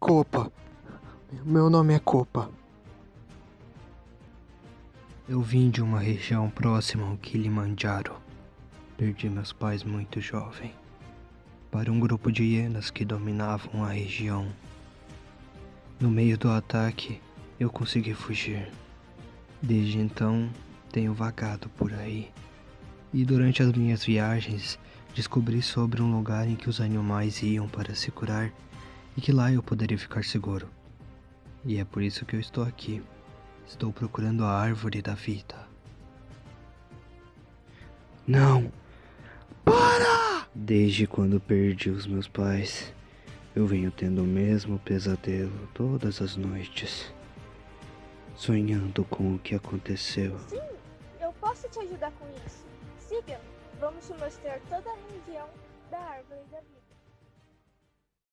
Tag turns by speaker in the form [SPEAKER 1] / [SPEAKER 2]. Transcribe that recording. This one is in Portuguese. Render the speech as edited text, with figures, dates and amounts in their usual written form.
[SPEAKER 1] Copa. Meu nome é Copa. Eu vim de uma região próxima ao Kilimanjaro. Perdi meus pais muito jovem para um grupo de hienas que dominavam a região. No meio do ataque, eu consegui fugir. Desde então, tenho vagado por aí. E durante as minhas viagens, descobri sobre um lugar em que os animais iam para se curar e que lá eu poderia ficar seguro. E é por isso que eu estou aqui. Estou procurando a árvore da vida. Não! Para! Desde quando perdi os meus pais, eu venho tendo o mesmo pesadelo todas as noites, sonhando com o que aconteceu.
[SPEAKER 2] Sim, eu posso te ajudar com isso. Siga, vamos te mostrar toda a região da árvore da vida.